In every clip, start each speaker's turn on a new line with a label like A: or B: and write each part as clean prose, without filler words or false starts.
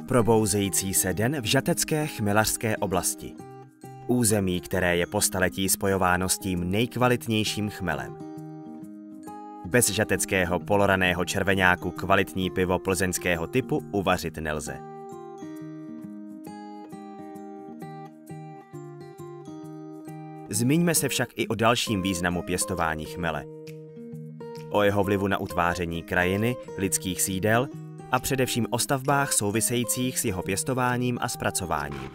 A: Probouzející se den v žatecké chmelařské oblasti. Území, které je po staletí spojováno s tím nejkvalitnějším chmelem. Bez žateckého poloraného červeňáku kvalitní pivo plzeňského typu uvařit nelze. Zmiňme se však i o dalším významu pěstování chmele. O jeho vlivu na utváření krajiny, lidských sídel a především o stavbách souvisejících s jeho pěstováním a zpracováním.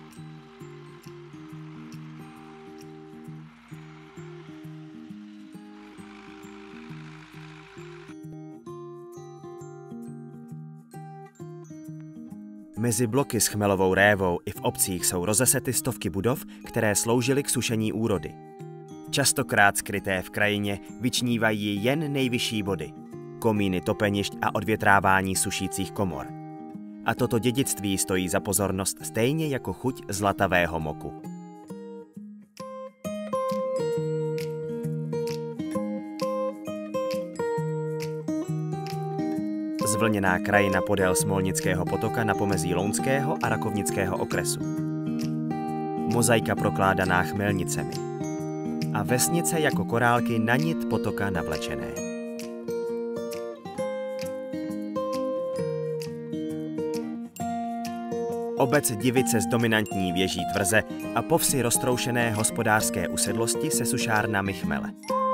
A: Mezi bloky s chmelovou révou i v obcích jsou rozesety stovky budov, které sloužily k sušení úrody. Častokrát skryté v krajině vyčnívají jen nejvyšší body, komíny topenišť a odvětrávání sušících komor. A toto dědictví stojí za pozornost stejně jako chuť zlatavého moku. Zvlněná krajina podél Smolnického potoka na pomezí Lounského a Rakovnického okresu. Mozaika prokládaná chmelnicemi. A vesnice jako korálky na nit potoka navlečené. Obec Divice z dominantní věží tvrze a po vsi roztroušené hospodářské usedlosti se sušárnami chmele.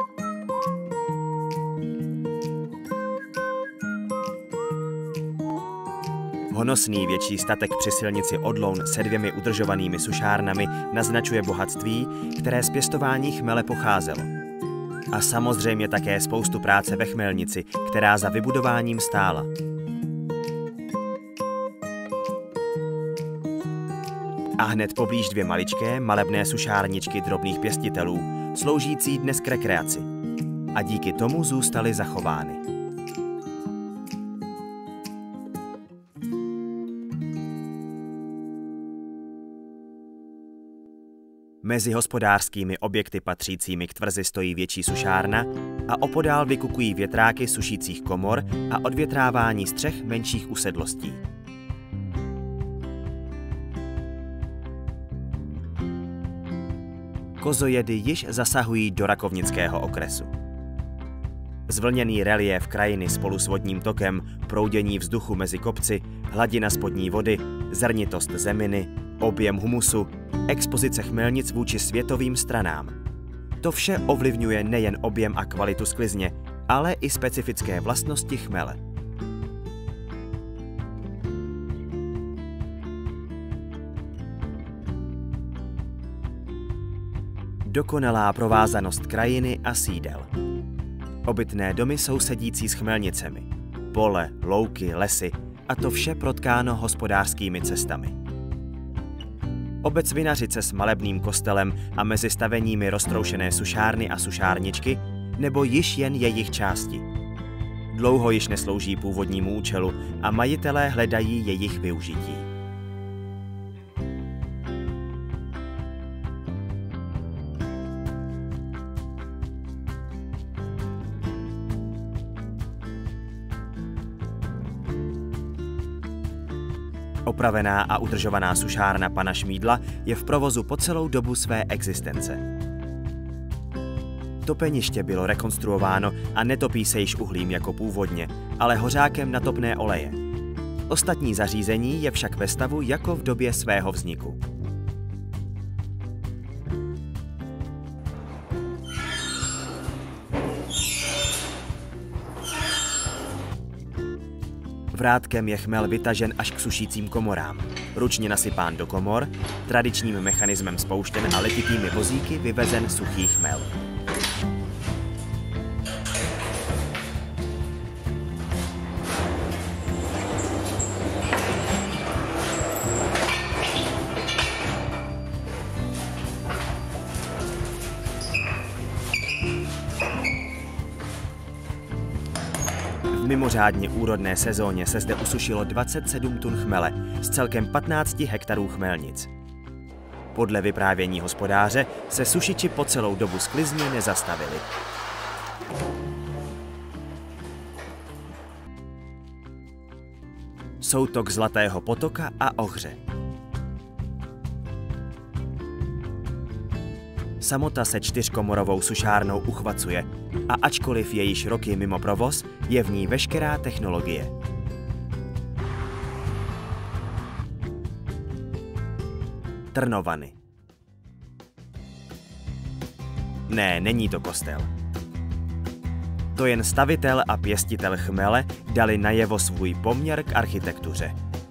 A: Honosný větší statek při silnici Odloun se 2 udržovanými sušárnami naznačuje bohatství, které z pěstování chmele pocházelo. A samozřejmě také spoustu práce ve chmelnici, která za vybudováním stála. A hned poblíž 2 maličké, malebné sušárničky drobných pěstitelů, sloužící dnes k rekreaci. A díky tomu zůstaly zachovány. Mezi hospodářskými objekty patřícími k tvrzi stojí větší sušárna a opodál vykukují větráky sušících komor a odvětrávání střech menších usedlostí. Kozojedy již zasahují do Rakovnického okresu. Zvlněný reliéf krajiny spolu s vodním tokem, proudění vzduchu mezi kopci, hladina spodní vody, zrnitost zeminy, objem humusu, expozice chmelnic vůči světovým stranám. To vše ovlivňuje nejen objem a kvalitu sklizně, ale i specifické vlastnosti chmele. Dokonalá provázanost krajiny a sídel. Obytné domy sousedící s chmelnicemi. Pole, louky, lesy a to vše protkáno hospodářskými cestami. Obec Vinařice s malebným kostelem a mezi staveními roztroušené sušárny a sušárničky, nebo již jen jejich části. Dlouho již neslouží původnímu účelu a majitelé hledají jejich využití. Opravená a udržovaná sušárna pana Šmídla je v provozu po celou dobu své existence. Topeniště bylo rekonstruováno a netopí se již uhlím jako původně, ale hořákem na topné oleje. Ostatní zařízení je však ve stavu jako v době svého vzniku. Vrátkem je chmel vytažen až k sušícím komorám, ručně nasypán do komor, tradičním mechanismem spouštěn a letitými vozíky vyvezen suchý chmel. V mimořádně úrodné sezóně se zde usušilo 27 tun chmele z celkem 15 hektarů chmelnic. Podle vyprávění hospodáře se sušiči po celou dobu sklizně nezastavili. soutok Zlatého potoka a Ohře. Samota se 4komorovou sušárnou uchvacuje a ačkoliv je již roky mimo provoz, je v ní veškerá technologie. Trnovany. Ne, není to kostel. To jen stavitel a pěstitel chmele dali najevo svůj poměr k architektuře.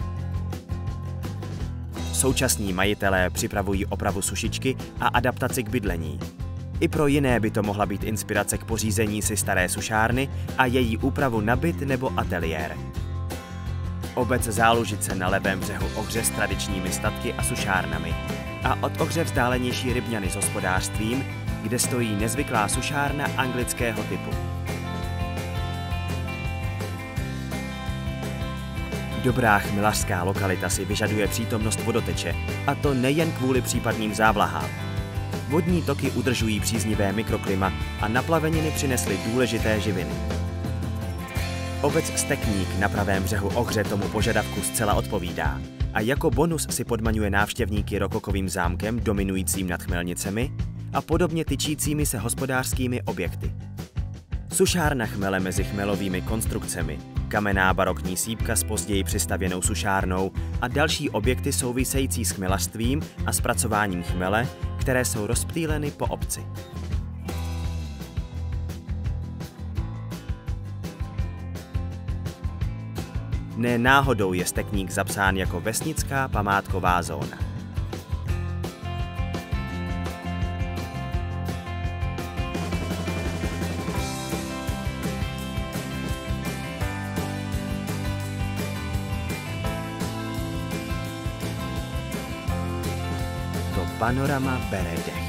A: Současní majitelé připravují opravu sušičky a adaptaci k bydlení. I pro jiné by to mohla být inspirace k pořízení si staré sušárny a její úpravu na byt nebo ateliér. Obec Zálužice na levém břehu Ohře s tradičními statky a sušárnami a od Ohře vzdálenější Rybňany s hospodářstvím, kde stojí nezvyklá sušárna anglického typu. Dobrá chmelařská lokalita si vyžaduje přítomnost vodoteče, a to nejen kvůli případným závlahám. Vodní toky udržují příznivé mikroklima a naplaveniny přinesly důležité živiny. Obec Stekník na pravém břehu Ohře tomu požadavku zcela odpovídá a jako bonus si podmaňuje návštěvníky rokokovým zámkem dominujícím nad Chmelnicemi a podobně tyčícími se hospodářskými objekty. Sušárna chmele mezi chmelovými konstrukcemi, kamenná barokní sýpka s později přistavěnou sušárnou a další objekty související s chmelařstvím a zpracováním chmele, které jsou rozptýleny po obci. Ne náhodou je Stekník zapsán jako vesnická památková zóna. To panorama bere dech.